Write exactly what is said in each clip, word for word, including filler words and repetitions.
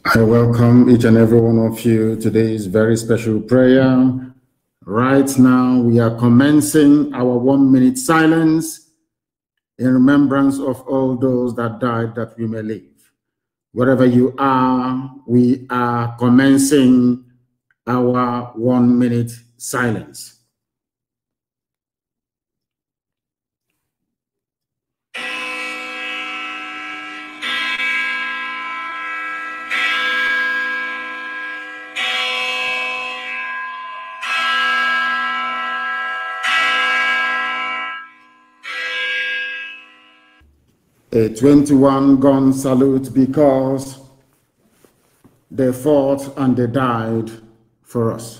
I welcome each and every one of you to today's very special prayer. Right now, we are commencing our one minute silence in remembrance of all those that died that we may live. Wherever you are, we are commencing our one minute silence. A twenty-one gun salute because they fought and they died for us.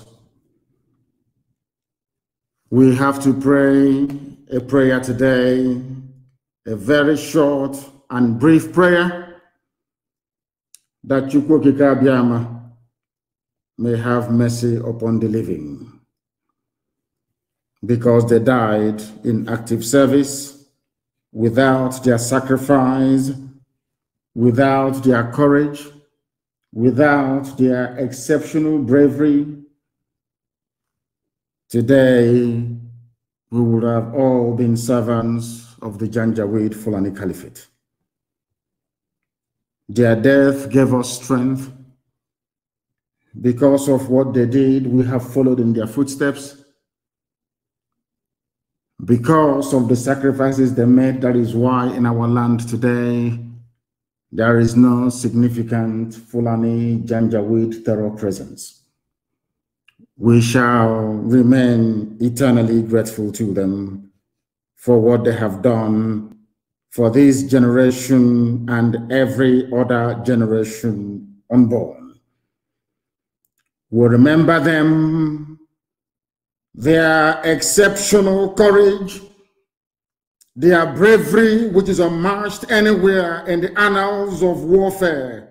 We have to pray a prayer today, a very short and brief prayer, that Chukwu Okike Abiama may have mercy upon the living, because they died in active service, without their sacrifice, without their courage, without their exceptional bravery. Today, we would have all been servants of the Janjaweed Fulani Caliphate. Their death gave us strength. Because of what they did, we have followed in their footsteps. Because of the sacrifices they made, that is why in our land today, there is no significant Fulani Janjaweed terror presence. We shall remain eternally grateful to them for what they have done for this generation and every other generation unborn. We remember them, their exceptional courage, their bravery, which is unmatched anywhere in the annals of warfare.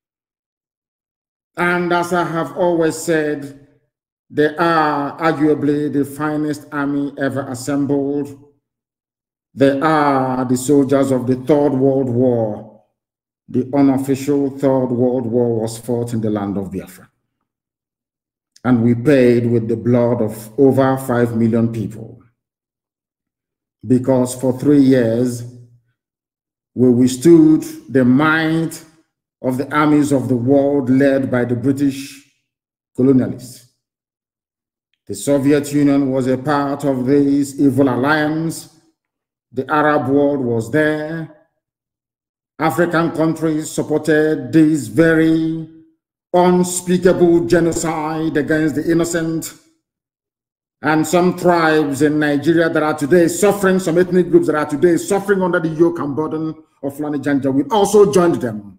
And as I have always said, they are arguably the finest army ever assembled. They are the soldiers of the Third World War. The unofficial Third World War was fought in the land of Biafra. And we paid with the blood of over five million people. Because for three years, we withstood the might of the armies of the world led by the British colonialists. The Soviet Union was a part of this evil alliance. The Arab world was there. African countries supported this very unspeakable genocide against the innocent, and some tribes in Nigeria that are today suffering, some ethnic groups that are today suffering under the yoke and burden of Fulani Janjaweed also joined them.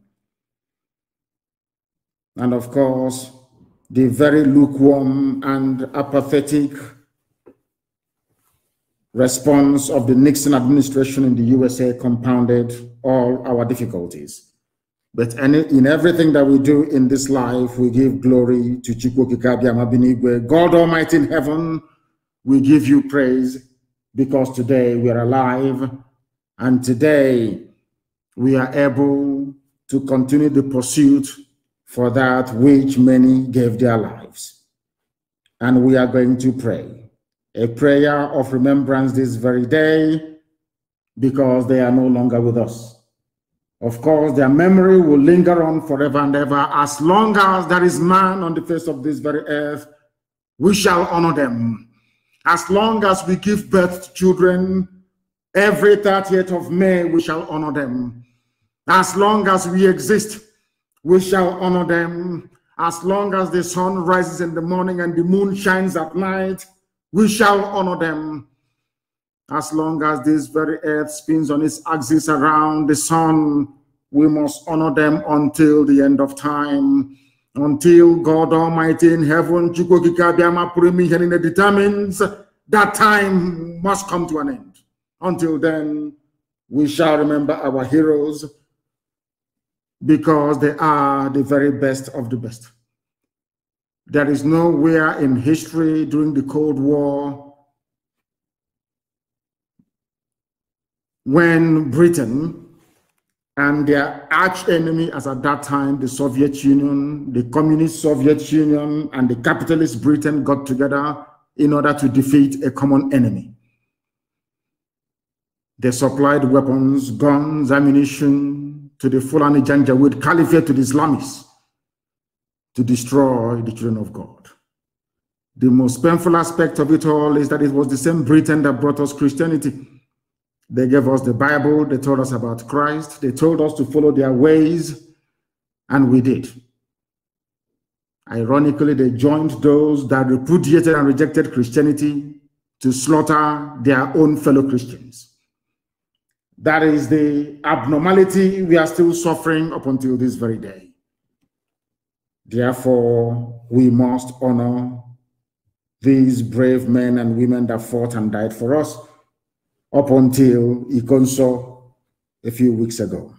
And of course, the very lukewarm and apathetic response of the Nixon administration in the U S A compounded all our difficulties. But any, in everything that we do in this life, we give glory to Chukwu Okike Abiama Binigwe. God Almighty in heaven, we give you praise because today we are alive and today we are able to continue the pursuit for that which many gave their lives. And we are going to pray a prayer of remembrance this very day because they are no longer with us. Of course, their memory will linger on forever and ever. As long as there is man on the face of this very earth, we shall honor them. As long as we give birth to children, every thirtieth of May, we shall honor them. As long as we exist, we shall honor them. As long as the sun rises in the morning and the moon shines at night, we shall honor them. As long as this very earth spins on its axis around the sun, we must honor them until the end of time. Until God Almighty in heaven, Chukwu Okike Abiama Purimi determines that time must come to an end. Until then, we shall remember our heroes because they are the very best of the best. There is nowhere in history during the Cold War when Britain and their arch enemy, as at that time, the Soviet Union, the Communist Soviet Union, and the capitalist Britain got together in order to defeat a common enemy. They supplied weapons, guns, ammunition to the Fulani Janjaweed Caliphate, to the Islamists, to destroy the children of God. The most painful aspect of it all is that it was the same Britain that brought us Christianity. They gave us the Bible, they told us about Christ, they told us to follow their ways, and we did. Ironically, they joined those that repudiated and rejected Christianity to slaughter their own fellow Christians. That is the abnormality we are still suffering up until this very day. Therefore, we must honor these brave men and women that fought and died for us up until Ikonso a few weeks ago.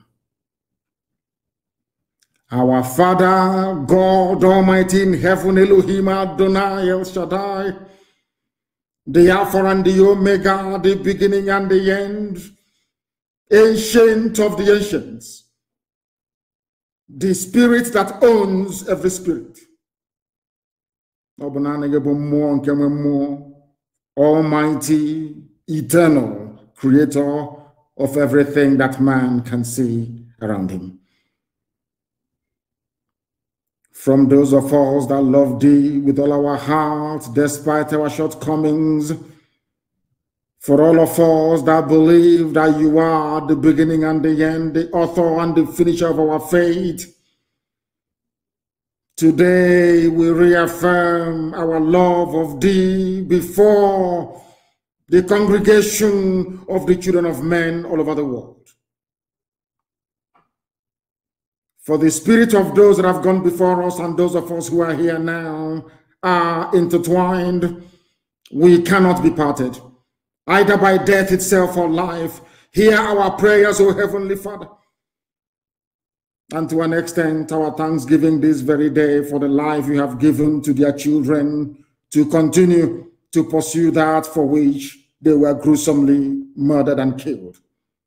Our Father, God Almighty in heaven, Elohim Adonai El Shaddai, the Alpha and the Omega, the beginning and the end, ancient of the ancients, the spirit that owns every spirit, Almighty, eternal, creator of everything that man can see around him. From those of us that love thee with all our hearts, despite our shortcomings, for all of us that believe that you are the beginning and the end, the author and the finisher of our faith, today we reaffirm our love of thee before the congregation of the children of men all over the world. For the spirit of those that have gone before us and those of us who are here now are intertwined. We cannot be parted, either by death itself or life. Hear our prayers, O Heavenly Father. And to an extent, our thanksgiving this very day for the life you have given to their children to continue to pursue that for which they were gruesomely murdered and killed.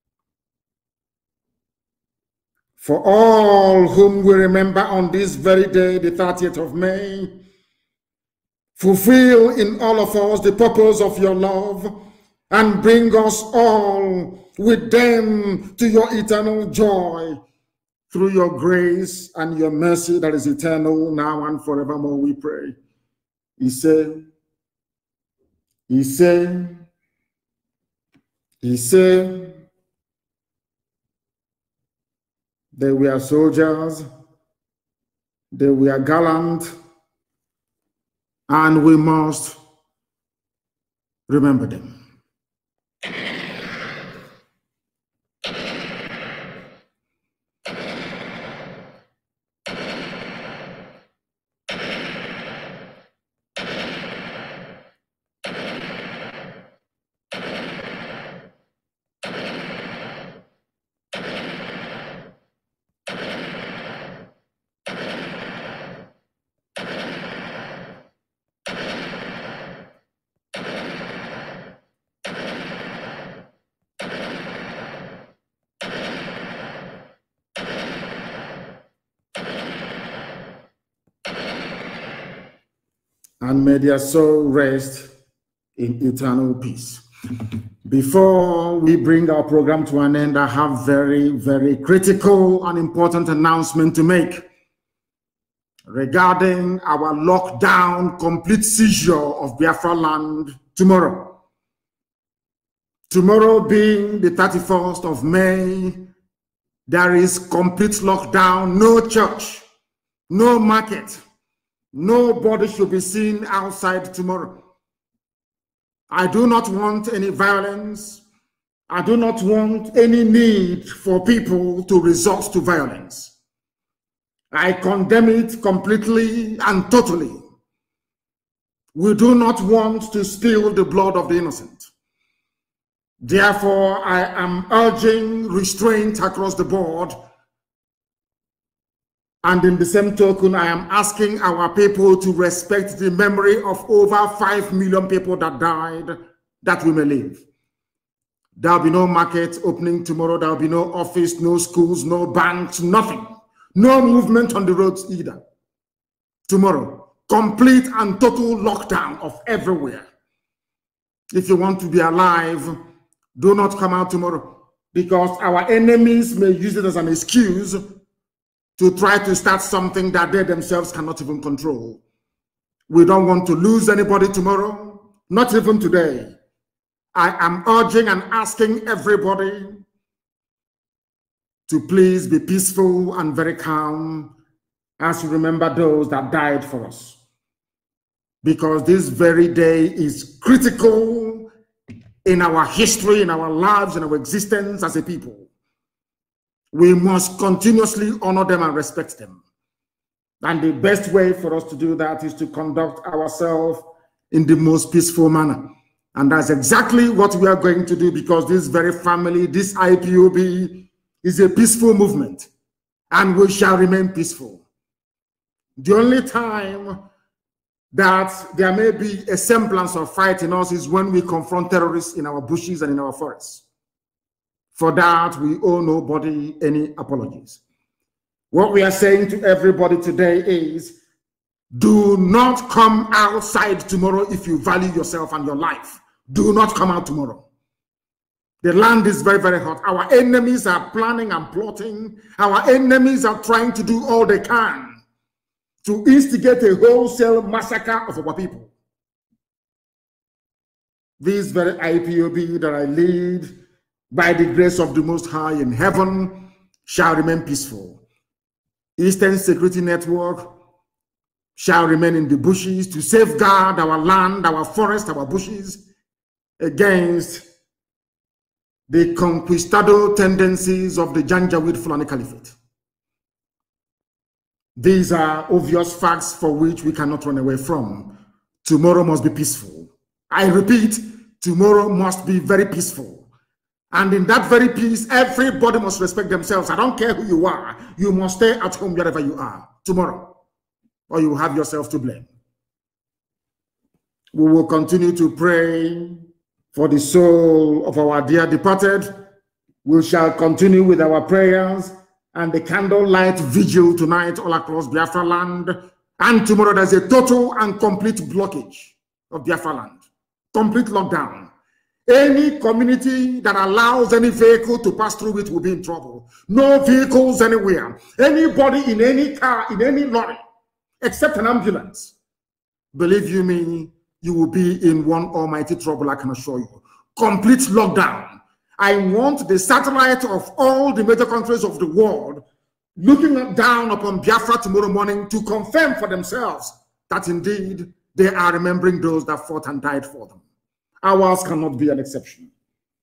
For all whom we remember on this very day, the thirtieth of May, fulfill in all of us the purpose of your love and bring us all with them to your eternal joy through your grace and your mercy that is eternal now and forevermore, we pray. He said, he said, he said, they were soldiers, they were gallant, and we must remember them. And may their soul rest in eternal peace. Before we bring our program to an end, I have very, very critical and important announcement to make regarding our lockdown, complete seizure of Biafra land tomorrow. Tomorrow being the thirty-first of May, there is complete lockdown, no church, no market. Nobody should be seen outside tomorrow. I do not want any violence. I do not want any need for people to resort to violence. I condemn it completely and totally. We do not want to spill the blood of the innocent. Therefore, I am urging restraint across the board. And in the same token, I am asking our people to respect the memory of over five million people that died, that we may live. There will be no market opening tomorrow. There will be no office, no schools, no banks, nothing. No movement on the roads either. Tomorrow, complete and total lockdown of everywhere. If you want to be alive, do not come out tomorrow, because our enemies may use it as an excuse to try to start something that they themselves cannot even control. We don't want to lose anybody tomorrow, not even today. I am urging and asking everybody to please be peaceful and very calm as we remember those that died for us. Because this very day is critical in our history, in our lives, in our existence as a people. We must continuously honor them and respect them. And the best way for us to do that is to conduct ourselves in the most peaceful manner. And that's exactly what we are going to do, because this very family, this I P O B, is a peaceful movement, and we shall remain peaceful. The only time that there may be a semblance of fight in us is when we confront terrorists in our bushes and in our forests. For that, we owe nobody any apologies. What we are saying to everybody today is, do not come outside tomorrow if you value yourself and your life. Do not come out tomorrow. The land is very, very hot. Our enemies are planning and plotting. Our enemies are trying to do all they can to instigate a wholesale massacre of our people. This very I P O B that I lead, by the grace of the Most High in heaven, shall remain peaceful. Eastern Security Network shall remain in the bushes to safeguard our land, our forest, our bushes against the conquistador tendencies of the Janjaweed Fulani Caliphate. These are obvious facts for which we cannot run away from. Tomorrow must be peaceful. I repeat, tomorrow must be very peaceful. And in that very peace, everybody must respect themselves. I don't care who you are. You must stay at home wherever you are tomorrow, or you have yourself to blame. We will continue to pray for the soul of our dear departed. We shall continue with our prayers and the candlelight vigil tonight all across Biafra land. And tomorrow there's a total and complete blockage of Biafra land. Complete lockdown. Any community that allows any vehicle to pass through it will be in trouble. No vehicles anywhere. Anybody in any car, in any lorry, except an ambulance, believe you me, you will be in one almighty trouble, I can assure you. Complete lockdown. I want the satellite of all the major countries of the world looking down upon Biafra tomorrow morning to confirm for themselves that indeed they are remembering those that fought and died for them. Ours cannot be an exception.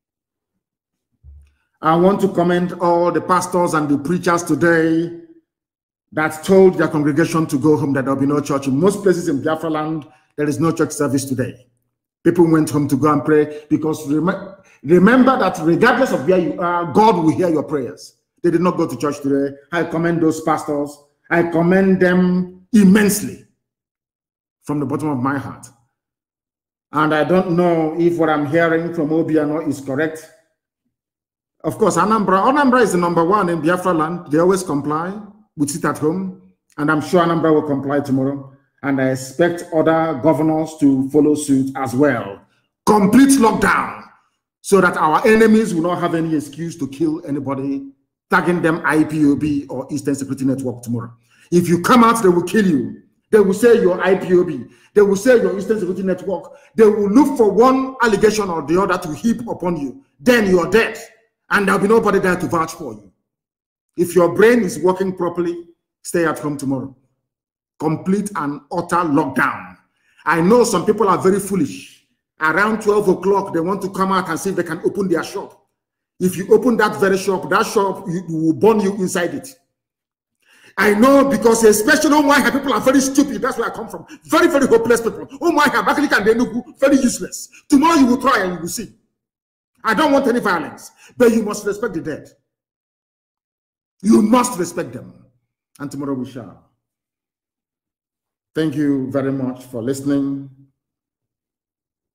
I want to commend all the pastors and the preachers today that told their congregation to go home, that there will be no church. In most places in Biafra land, there is no church service today. People went home to go and pray, because rem remember that regardless of where you are, God will hear your prayers. They did not go to church today. I commend those pastors. I commend them immensely from the bottom of my heart. And I don't know if what I'm hearing from Obiano is correct. Of course, Anambra, Anambra is the number one in Biafra land. They always comply. We sit at home, and I'm sure Anambra will comply tomorrow. And I expect other governors to follow suit as well. Complete lockdown, so that our enemies will not have any excuse to kill anybody, tagging them I P O B or Eastern Security Network tomorrow. If you come out, they will kill you. They will say you're I P O B. They will say you're Eastern Security Network. They will look for one allegation or the other to heap upon you. Then you're dead, and there'll be nobody there to vouch for you. If your brain is working properly, stay at home tomorrow. Complete and utter lockdown. I know some people are very foolish. Around twelve o'clock, they want to come out and see if they can open their shop. If you open that very shop, that shop you, will burn you inside it. I know, because especially oh my people are very stupid. That's where I come from. Very, very hopeless people. Oh my God, very useless. Tomorrow you will try and you will see. I don't want any violence, but you must respect the dead. You must respect them. And tomorrow we shall. Thank you very much for listening.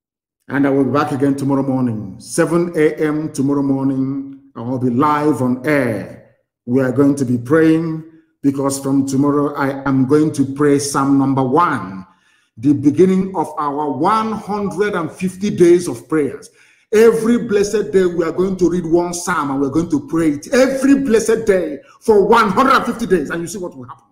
And I will be back again tomorrow morning, seven A M tomorrow morning. I will be live on air. We are going to be praying because from tomorrow I am going to pray Psalm number one, the beginning of our one hundred fifty days of prayers. Every blessed day we are going to read one psalm and we're going to pray it every blessed day for one hundred fifty days, and you see what will happen.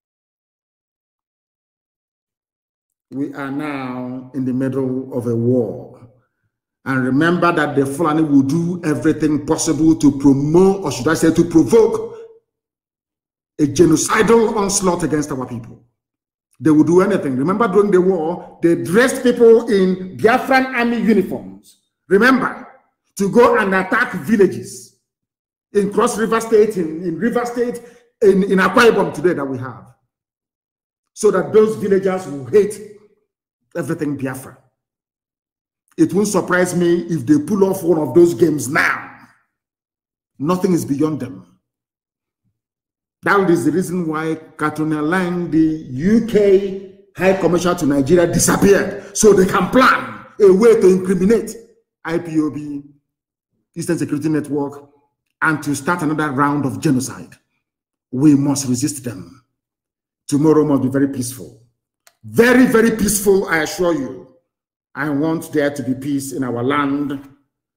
We are now in the middle of a war. And remember that the Fulani will do everything possible to promote, or should I say to provoke, a genocidal onslaught against our people. They will do anything. Remember, during the war, they dressed people in Biafran army uniforms. Remember, to go and attack villages in Cross River State, in, in River State, in, in Akwa Ibom today that we have. So that those villagers will hate everything Biafra. It won't surprise me if they pull off one of those games now. Nothing is beyond them. That is the reason why Katrina Lang, the U K High Commissioner to Nigeria, disappeared, so they can plan a way to incriminate I P O B, Eastern Security Network, and to start another round of genocide. We must resist them. Tomorrow must be very peaceful. Very, very peaceful, I assure you. I want there to be peace in our land,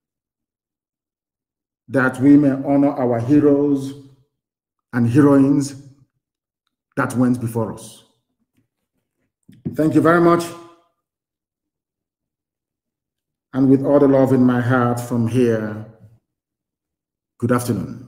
that we may honor our heroes and heroines that went before us. Thank you very much. And with all the love in my heart from here, good afternoon.